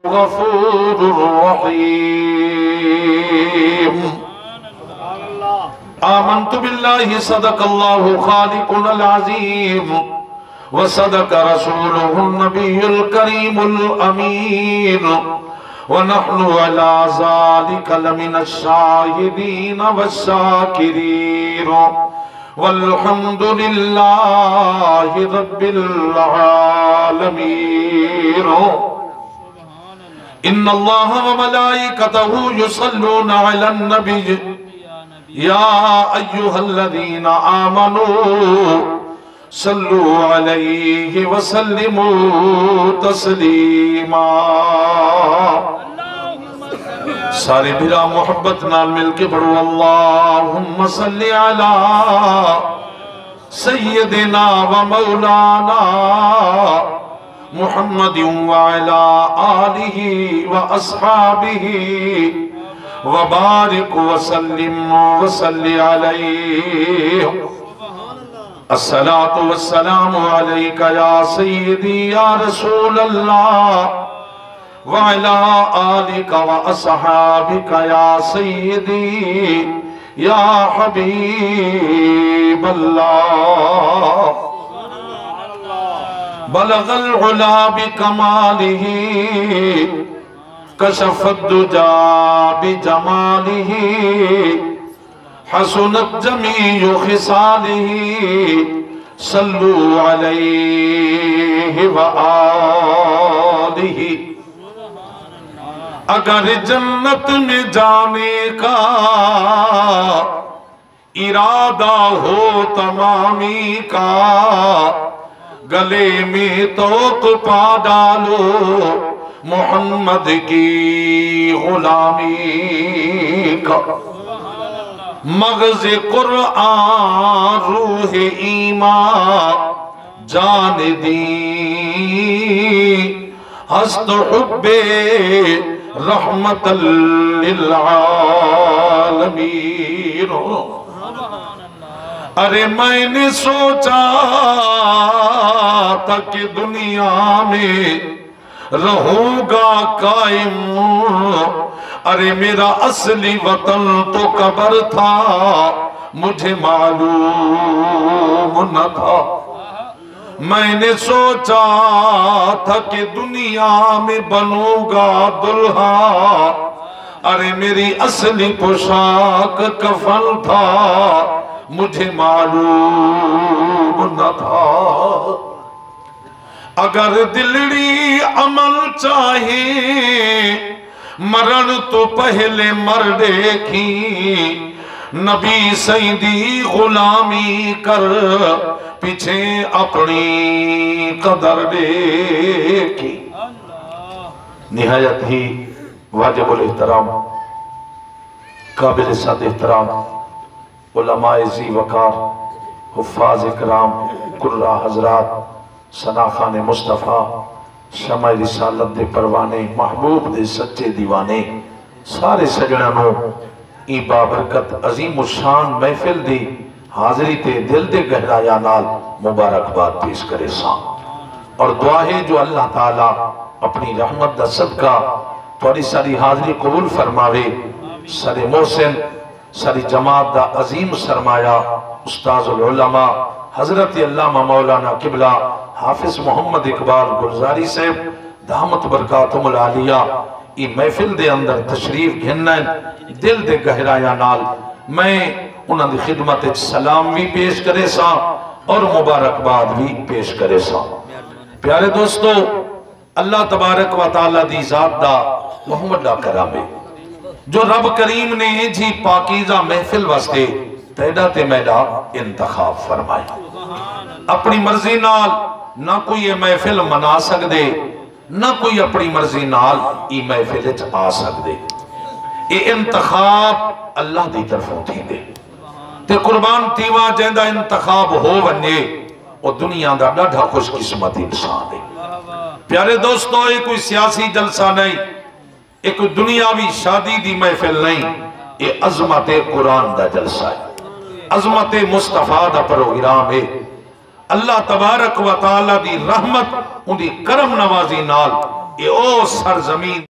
غفور رحیم آمنت باللہ صدق اللہ خالقنا العظیم وصدق رسوله النبی الکریم الامین ونحن على ذلك لمن الشاهدين والشاكرين والحمد لله رب العالمين إن الله وملائكته يصلون على النبي يا أيها الذين آمنوا صلوا عليه وسلموا تسلیما سارے بھرا محبت نال مل کے پڑھو اللہم صلی علی سیدنا و مولانا محمد وعلا آلہ و اصحابہ وبارک وسلم وصلی علیہ الصلاة والسلام علیکہ یا سیدی یا رسول اللہ وعلا آلکہ و اصحابکہ یا سیدی یا حبیب اللہ بلغ العلا بکمالہ کشف الدجا بجمالہ حسنت جمیع خصالہ صلو علیہ وآلہ اگر جنت میں جانے کا ارادہ ہو تمامی کا گلے میں توق پا ڈالو محمد کی غلامی کا مغز قرآن روح ایمان جان دین ہست حب رحمت للعالمین ارے میں نے سوچا تھا کہ دنیا میں رہوں گا قائم ارے میرا اصلی وطن تو قبر تھا مجھے معلوم نہ تھا میں نے سوچا تھا کہ دنیا میں بنوں گا دلہا ارے میری اصلی پوشاک کفن تھا مجھے معلوم نہ تھا اگر دلڑی عمل چاہے مرن تو پہلے مر دیکھی نبی سیدی غلامی کر پیچھے اپنی قدر دیکھی نہایت ہی واجب الاحترام قابل صد احترام علماء ذی وقار حفاظ اکرام قرہ حضرات ثناخان مصطفیٰ شمع رسالت دے پروانے محبوب دے سچے دیوانے سارے سجنانوں ای بابرکت عظیم الشان محفل دی حاضری تے دل دے گہرایا نال مبارکباد پیش کرے سام اور دعا ہے جو اللہ تعالیٰ اپنی رحمت دا صدقہ توڑی ساری حاضری قبول فرماوے سارے محسن ساری جماعت دا عظیم سرمایہ استاذ العلماء حضرت علامہ مولانا قبلہ حافظ محمد اقبال گلزاری صاحب دامت برکاتم العالیہ ای محفل دے اندر تشریف گھنن دل دے گہرایا نال میں انہاں دی خدمت سلام بھی پیش کرے سا اور مبارکباد بھی پیش کرے سا پیارے دوستو اللہ تبارک و تعالی دی ذات دا محمد دا کرامے جو رب کریم نے جی پاکیزہ محفل واسطے تیڑا تے میڈا انتخاب فرمائے اپنی مرضی نال نہ کوئی یہ محفل منا سک دے نہ کوئی اپنی مرضی نال ای محفل آ سک دے یہ انتخاب اللہ دی طرفوں تھی دے تے قربان تیوہ جیندہ انتخاب ہو ونجے وہ دنیا دا ڈاڑھا خوش قسمت انسان ہے پیارے دوستو یہ کوئی سیاسی جلسہ نہیں یہ کوئی دنیاوی شادی دی محفل نہیں یہ عظمت قرآن دا جلسہ ہے عظمت مصطفیٰ دا پروگرام ہے اللہ تبارک و تعالی دی رحمت ان دی کرم نوازی نال اے او سرزمین